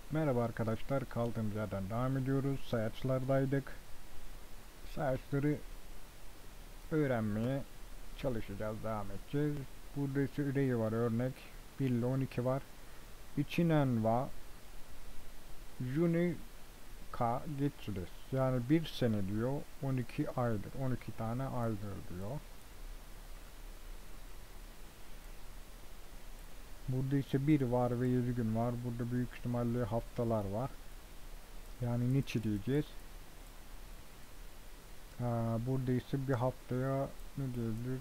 Merhaba arkadaşlar, kaldığımız yerden devam ediyoruz. Sayaçlardaydık. Sayaçları öğrenmeye çalışacağız, devam edeceğiz. Burada süreyi var, örnek 1 ile 12 var. İçinen wa juni ka getsu desu. Yani bir sene diyor, 12 aydır. 12 tane aydır diyor. Burada ise 1 var ve 7 gün var. Burada büyük ihtimalle haftalar var. Yani nichi diyeceğiz. Burada ise bir haftaya ne diyebiliriz?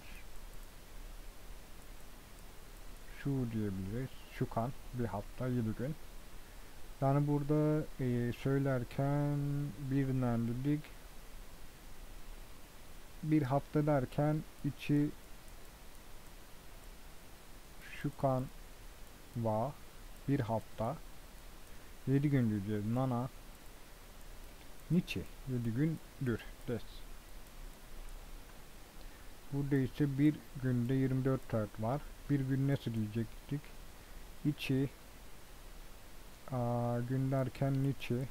Şu diyebiliriz. Şukan bir hafta 7 gün. Yani burada söylerken birden dedik. Bir hafta derken içi şukan va bir hafta 7 gün diyeceğiz. Nana niçi 7 gündür des. Burada ise bir günde 24 saat var. Bir gün nasıl diyecektik? İçi gün derken niçi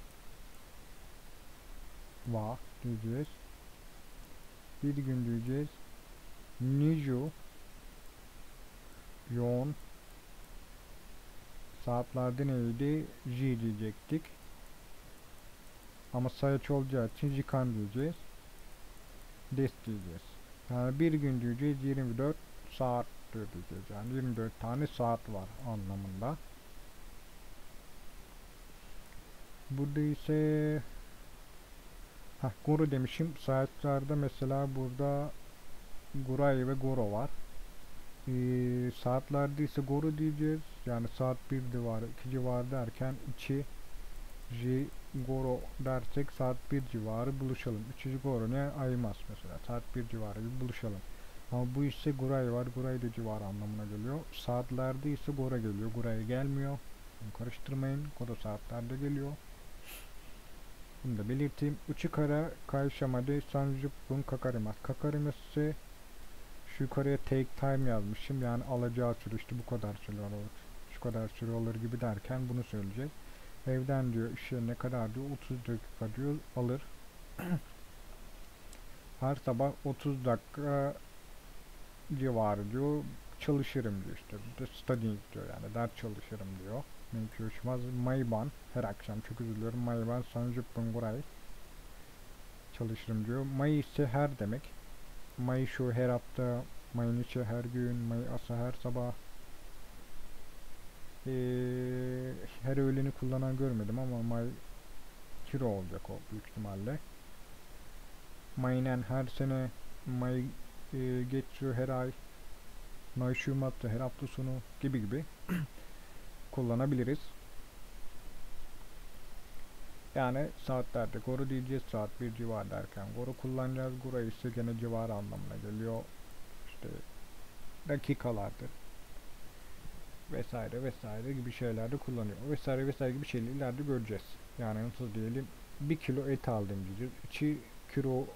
va diyeceğiz. Bir gün diyeceğiz. Niju yoğun saatlerde neydi? J diyecektik. Ama sayaç olacağı için jikan diyeceğiz. Des diyeceğiz. Yani bir gün diyeceğiz 24 saat diyeceğiz. Yani 24 tane saat var anlamında. Burada ise Goro demişim. Saatlerde mesela burada Guray ve Goro var. Saatlerde ise Goro diyeceğiz. Yani saat 1 civarı, 2 civarı derken içi J Goro dersek saat 1 civarı buluşalım. 3. Goro ne? Aymas mesela. Saat 1 civarı bir buluşalım. Ama bu ise Guray var. Guray da civarı anlamına geliyor. Saatlerde ise Goro geliyor. Guray gelmiyor. Karıştırmayın. Goro saatlerde geliyor. Bunu da belirteyim. Uchikara kaishamade 30 分かかります. Kakarimas ise şu yukarıya take time yazmışım. Yani alacağı süre işte bu kadar süre olur. Şu kadar süre olur gibi derken bunu söyleyecek. Evden diyor iş yerine kadar diyor 30 dakika diyor alır. Her sabah 30 dakika civarı diyor çalışırım diyor işte. The studying diyor yani ders çalışırım diyor. Mayban her akşam çok üzülüyorum. Mayban 30 分ぐらいçalışırım diyor. May ise her demek. May şu her hafta, May içi her gün, May asa her sabah. Her öğleni kullanan görmedim ama May kiro olacak o büyük ihtimalle. Maynen her sene, May geçiyor her ay, May Şubat'ta her hafta sonu gibi gibi kullanabiliriz. Yani saatlerde Goro diyeceğiz, saat 1 civar derken Goro kullanacağız. Goro ise gene civarı anlamına geliyor. İşte dakikalardır vesaire vesaire gibi şeylerde kullanıyor. Vesaire vesaire gibi şeyleri ileride göreceğiz. Yani nasıl diyelim 1 kilo et aldım diyeceğiz. 2 kilo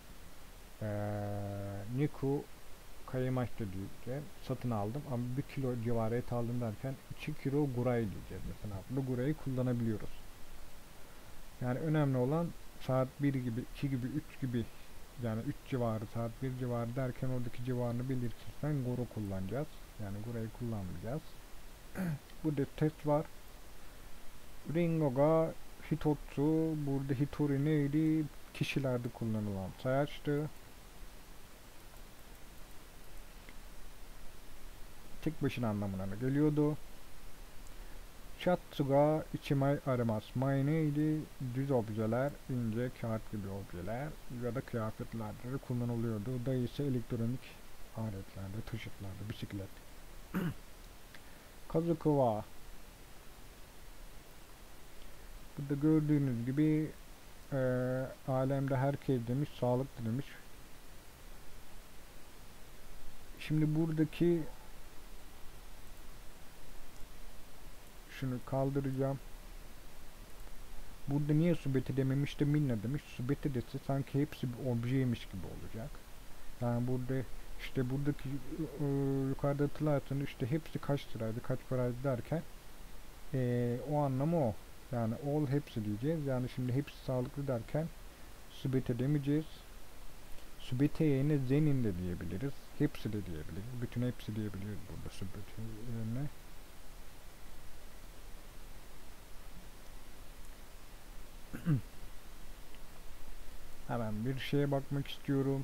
niku kayamaştı diyeceğim. Satın aldım ama 1 kilo civarı et aldım derken 2 kilo guray diyeceğiz mesela. Bu gurayı kullanabiliyoruz. Yani önemli olan saat 1 gibi, 2 gibi, 3 gibi yani 3 civarı, saat 1 civarı derken oradaki civarını belirtirsen goro kullanacağız. Yani gurayı kullanmayacağız. Burada test var. Ringo ga hitotsu. Burada hitori neydi? Kişilerde kullanılan sayaçtı. Tek başına anlamına geliyordu. Shatsu ga ichimai arimasu. Mai neydi? Düz objeler, ince kağıt gibi objeler ya da kıyafetlerde kullanılıyordu. Da ise elektronik aletlerde, taşıtlarda, bisiklet. Kazuku wa burada gördüğünüz gibi alemde herkes demiş, sağlıklı demiş. Şimdi buradaki şunu kaldıracağım. Burada niye subeti dememiş de minna demiş. Subeti dese sanki hepsi bir objeymiş gibi olacak. Yani burada işte buradaki yukarıda hatırlarsınız işte hepsi kaç liraydı, kaç paraydı derken o anlamı o. Yani all hepsi diyeceğiz. Yani şimdi hepsi sağlıklı derken sübete demeyeceğiz. Sübete yerine zenin de diyebiliriz. Hepsi de diyebiliriz. Bütün hepsi diyebiliriz burada sübete yerine. Hemen bir şeye bakmak istiyorum.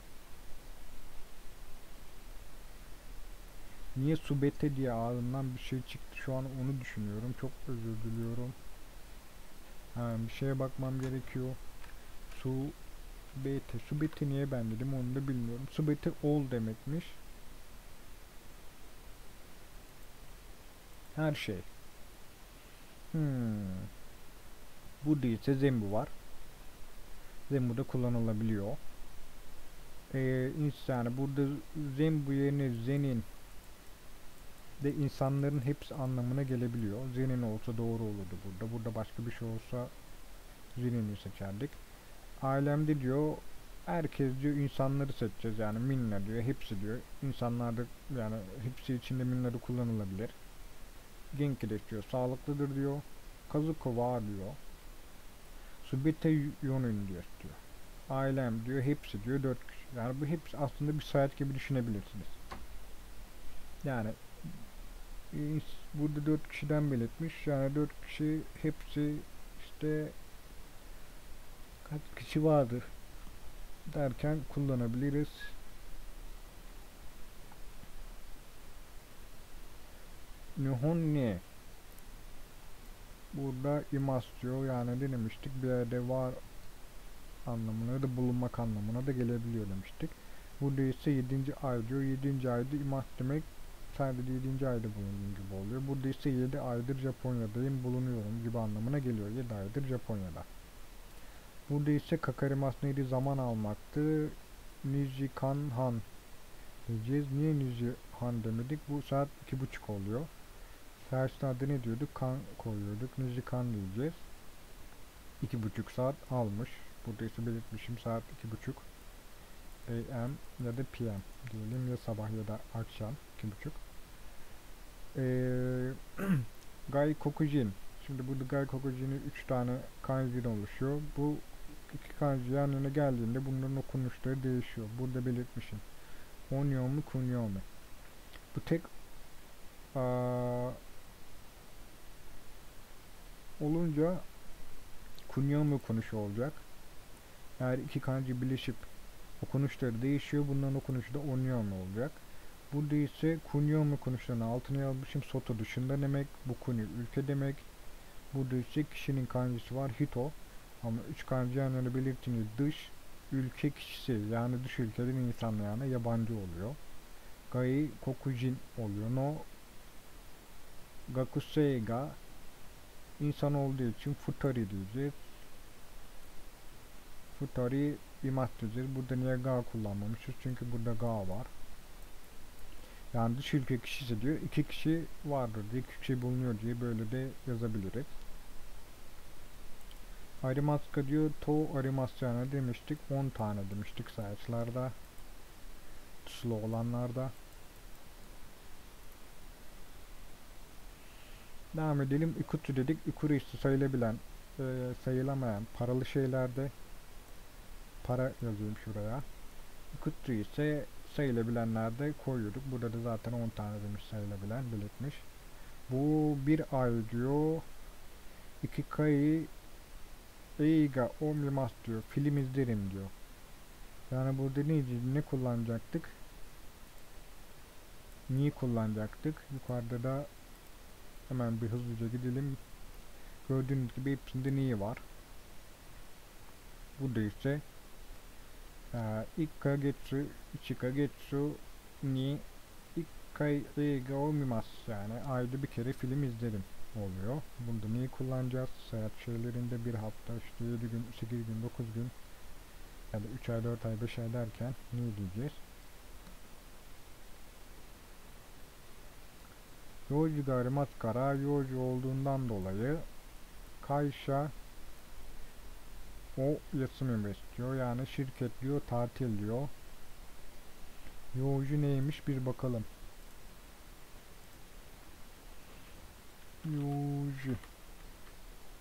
Niye subete diye ağzımdan bir şey çıktı, şu an onu düşünüyorum. Çok özür diliyorum. Hemen bir şeye bakmam gerekiyor. Subete. Subete niye ben dedim onu da bilmiyorum. Subete all demekmiş. Her şey. Bu değilse Zembu var. Zembu da kullanılabiliyor. Yani burada Zembu yerine Zenin de insanların hepsi anlamına gelebiliyor. Zenin olsa doğru olurdu burada. Burada başka bir şey olsa Zenin'i seçerdik. Alemde diyor herkes diyor insanları seçeceğiz, yani minna diyor, hepsi diyor. İnsanlarda yani hepsi içinde minna'da kullanılabilir. Genkileş diyor sağlıklıdır diyor. Kazuko var diyor. Subite yönün diyor. Ailem diyor hepsi diyor 4 kişi. Yani bu hepsi aslında bir sayaç gibi düşünebilirsiniz. Yani burada 4 kişiden belirtmiş. Yani 4 kişi hepsi işte kaç kişi vardır derken kullanabiliriz. Nihon ne? Burada imas diyor. Yani ne demiştik? Bir yerde var anlamına da bulunmak anlamına da gelebiliyor demiştik. Burada ise 7. ay diyor. 7. ayda imas demek sadece 7. ayda bulunduğum gibi oluyor. Burada ise 7 aydır Japonya'dayım, bulunuyorum gibi anlamına geliyor. 7 aydır Japonya'da. Burada ise kakarimas neydi? Zaman almaktı. Nijikan han diyeceğiz. Niye Nijihan demedik? Bu saat 2:30 oluyor. Saatin adı ne diyorduk? Kan koyuyorduk. Nijikan diyeceğiz. 2,5 saat almış. Burada ise belirtmişim saat 2:30 AM ya da PM diyelim, ya sabah ya da akşam 2:30. Gai Kokujin. Şimdi burada Gai Kokujin'in 3 tane kanji'den oluşuyor. Bu iki kanji yan yana geldiğinde bunların okunuşları değişiyor. Burada belirtmişim. Onyo mu kunyo mu? Bu tek olunca kunyo mu okunuşu olacak. Eğer iki kanji birleşip okunuşları değişiyor. Bunların okunuşu da onyo mu olacak. Burada ise kunyo mu okunuşlarının altına yazmışım. Soto dışında demek. Bu kuni ülke demek. Burada ise kişinin kanjisi var. Hito. Ama 3 kanji yan yana belirtince dış ülke kişisi, yani dış ülkeden insan, yani yabancı oluyor. Gai kokujin oluyor. No gakusei ga insan olduğu için futari diyeceğiz. Futari imasu diyeceğiz. Burada niye ga kullanmamışız? Çünkü burada ga var. Yani dış ülke kişisi diyor. 2 kişi vardır diye, 2 kişi bulunuyor diye böyle de yazabiliriz. Arimaska diyor. To arimasyana demiştik. 10 tane demiştik sayaçlarda. Tuşlu olanlarda. Devam edelim. Ikutu dedik. Ikuru işte sayılabilen, sayılamayan paralı şeylerde para yazıyorum şuraya. Ikutu ise sayılabilenlerde koyuyorduk. Burada da zaten 10 tane demiş sayılabilen belirtmiş. Bu bir ay diyor. Ikikai eiga omimasu diyor. Film izlerim diyor. Yani burada ne kullanacaktık? Niye kullanacaktık? Yukarıda da hemen bir hızlıca gidelim. Gördüğünüz gibi hepsinde niye var. Burada ise ikkagetsu, ichikagetsu ni ikkai eiga omimasu, yani ayda bir kere film izlerim oluyor. Bunda niye kullanacağız? Seyahat şeylerinde bir hafta, işte 7 gün, 8 gün, 9 gün ya da 3 ay, 4 ay, 5 ay derken niye diyeceğiz? Yoji ga arimasu kara, yoji olduğundan dolayı kaysha o yasumi istiyor. Yani şirket diyor, tatil diyor. Yoji neymiş bir bakalım. Yoji.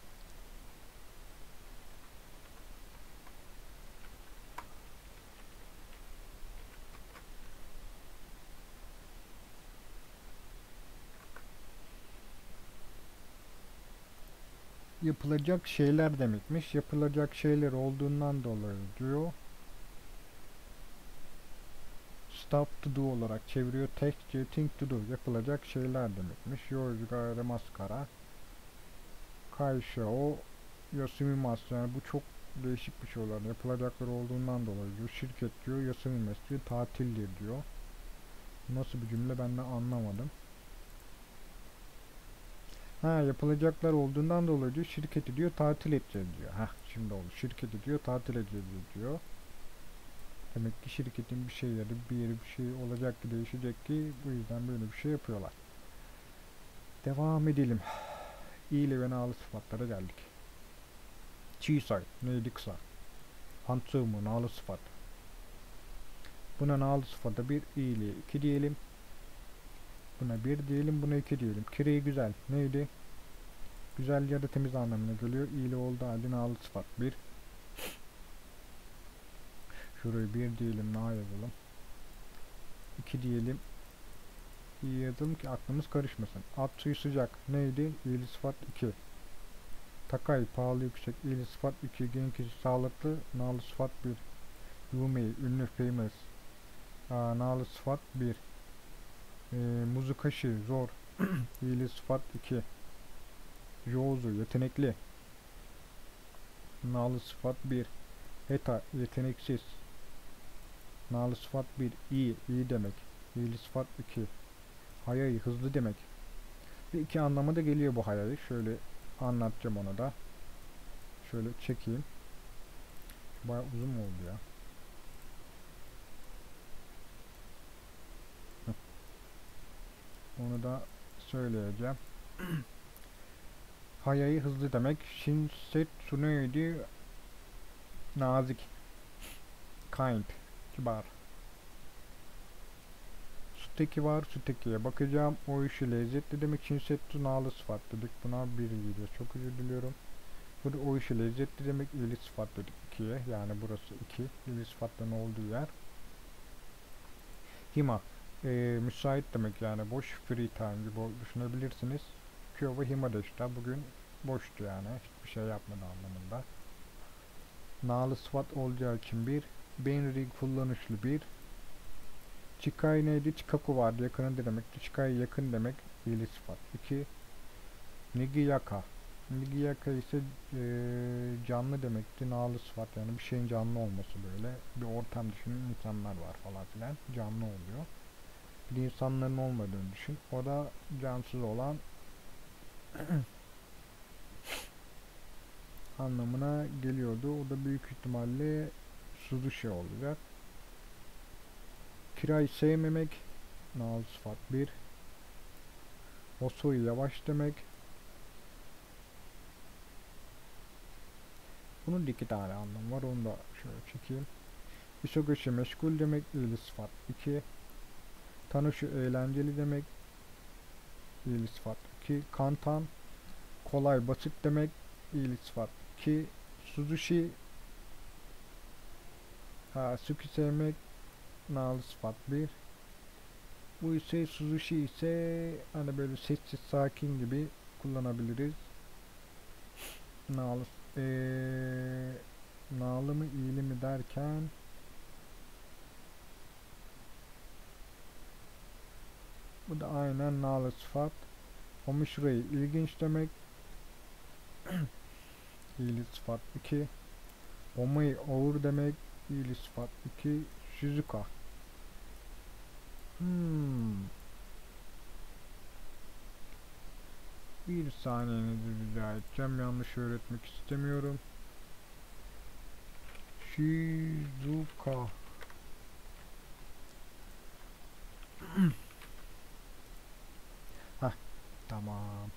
yapılacak şeyler demekmiş. Yapılacak şeyler olduğundan dolayı diyor. Stop to do olarak çeviriyor. Text thing to do. Yapılacak şeyler demekmiş. Yozgare maskara. Kayşe o Yasumimas, yani bu çok değişik bir şey olan yapılacaklar olduğundan dolayı diyor. Şirket diyor, Yasumimas diyor, tatildir diyor. Nasıl bir cümle ben de anlamadım. Ha, yapılacaklar olduğundan dolayı diyor şirketi diyor tatil edeceğiz diyor. Ha, şimdi oldu. Şirketi diyor tatil edeceğiz diyor. Demek ki şirketin bir şeyleri, bir yeri, bir şey olacak ki, değişecek ki, bu yüzden böyle bir şey yapıyorlar. Devam edelim. İyili ve nalı sıfatlara geldik. Çiğsay neydi kısa? Hantsığımı nalı sıfat. Buna nalı sıfata bir iyiliğe 2 diyelim. Buna bir diyelim, buna 2 diyelim. Kireyi güzel. Neydi? Güzel ya da temiz anlamına geliyor. İyili oldu halde nalı sıfat 1. Şurayı 1 diyelim, na yazalım. 2 diyelim. İyi yazalım ki aklımız karışmasın. At suyu sıcak. Neydi? İyili sıfat 2. Takay pahalı yüksek. İyili sıfat 2. Genç kişi sağlıklı. Nalı sıfat 1. Yumi ünlü famous. Nalı sıfat 1. Muzukashi zor. İyili sıfat 2. Jozu yetenekli. Nalı sıfat 1. Heta yeteneksiz. Nalı sıfat 1. İyi, iyi demek. İyili sıfat 2. Hayai hızlı demek. Ve iki anlamı da geliyor bu hayai. Şöyle anlatacağım onu da. Şöyle çekeyim. Bayağı uzun mu oldu ya? Onu da söyleyeceğim. Hayai hızlı demek. Shinsetsu neydi? Nazik. Kind. Kibar. Suteki var. Suteki'ye bakacağım. O işi lezzetli demek. Shinsetsu nalı sıfat dedik. Buna bir gidiyor. Çok özür diliyorum. Burada o işi lezzetli demek. İyili sıfat dedik 2'ye. Yani burası 2. İyili sıfatların olduğu yer. Hima. Müsait demek, yani boş, free time gibi düşünebilirsiniz. Kyo ve Hima da işte bugün boştu, yani hiçbir şey yapmadı anlamında. Nalı sıfat olacağı için bir. Benri kullanışlı bir. Chikai neydi? Chikaku vardı, yakını demekti. Chikai yakın demek. İyili sıfat 2. Nigiyaka. Nigiyaka ise canlı demekti. Nalı sıfat, yani bir şeyin canlı olması böyle. Bir ortam düşünün, insanlar var falan filan. Canlı oluyor. Bir insanların olmadığını düşün. O da cansız olan anlamına geliyordu. O da büyük ihtimalle Suzushi olacak. Kirayı sevmemek. Naal sıfat 1. Osoi yavaş demek. Bunun da 2 tane anlamı var. Onu da şöyle çekeyim. Isogoshi meşgul demek. İyili sıfat 2. Tanışu eğlenceli demek. İyili sıfat 2. Kantan kolay, basit demek. İyili sıfat 2. Suzushi Suki sevmek. Nalı sıfat 1. Bu ise Suzushi ise hani böyle sessiz sakin gibi kullanabiliriz. Nalı nalı mı iyili mi derken bu da aynen nalı sıfat. Omishurei ilginç demek. İyili sıfat 2. Omai ağır demek. İyili sıfat 2. Shizuka. Bir saniyenizi rica edeceğim. Yanlış öğretmek istemiyorum. Shizuka. Hah, tamam.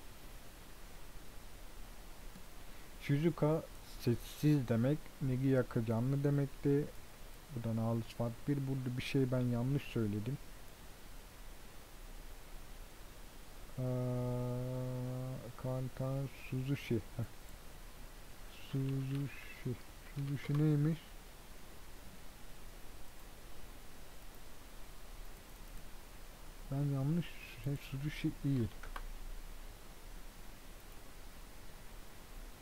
Shizuka sessiz demek. Nigiyaka canlı demekti. Bu da nalı sıfat 1. Burada bir şey ben yanlış söyledim. Kantan Suzushi. Heh. Suzushi. Suzushi neymiş? Ben yanlış Suzushi iyi.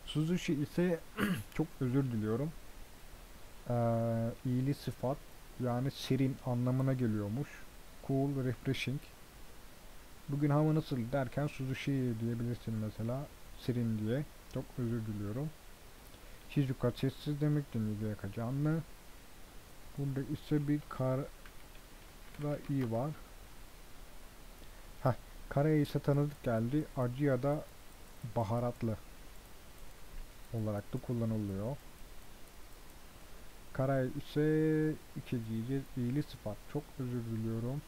Suzushi ise çok özür diliyorum. İyili sıfat yani serin anlamına geliyormuş. Cool, refreshing. Bugün hava nasıl derken Suzushi diyebilirsin mesela. Serin diye. Çok özür diliyorum. Shizuka sessiz demekti, Nigeka canlı. Burada ise bir kara i var. Heh, karaya ise tanıdık geldi. Acı ya da baharatlı olarak da kullanılıyor. Kara ise iki diyeceğiz. İyili sıfat. Çok özür diliyorum.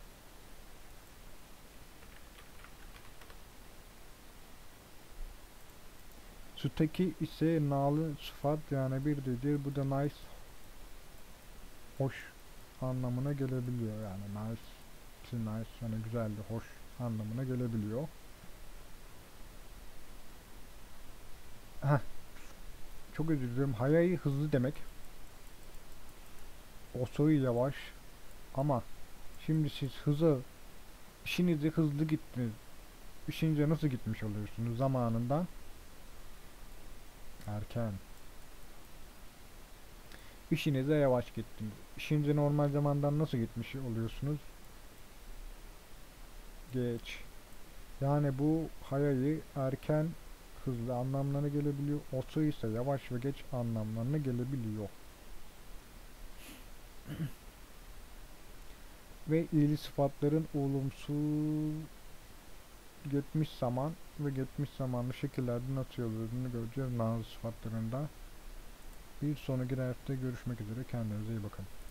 Suteki ise nalı sıfat yani bir diyeceğiz. Bu da nice, hoş anlamına gelebiliyor yani nice yani güzeldi, hoş anlamına gelebiliyor. Heh, çok özür dilerim. Hayai hızlı demek. Osoi yavaş. Ama şimdi siz işinize hızlı gittiniz. İşinize nasıl gitmiş oluyorsunuz zamanında? Erken. İşinize yavaş gittiniz. İşinize normal zamandan nasıl gitmiş oluyorsunuz? Geç. Yani bu hayayı erken, hızlı anlamlarına gelebiliyor. Osu ise yavaş ve geç anlamlarına gelebiliyor. Ve iyili sıfatların olumsuz geçmiş zaman ve geçmiş zamanlı şekillerde nasıl yazıldığını göreceğiz nazı sıfatlarında. Bir sonraki derste görüşmek üzere. Kendinize iyi bakın.